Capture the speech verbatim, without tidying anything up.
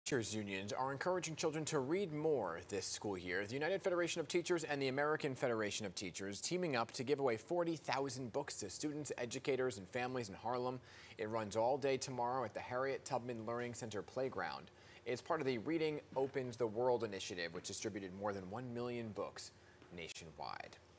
Teachers unions are encouraging children to read more this school year. The United Federation of Teachers and the American Federation of Teachers teaming up to give away forty thousand books to students, educators, and families in Harlem. It runs all day tomorrow at the Harriet Tubman Learning Center playground. It's part of the Reading Opens the World initiative, which distributed more than one million books nationwide.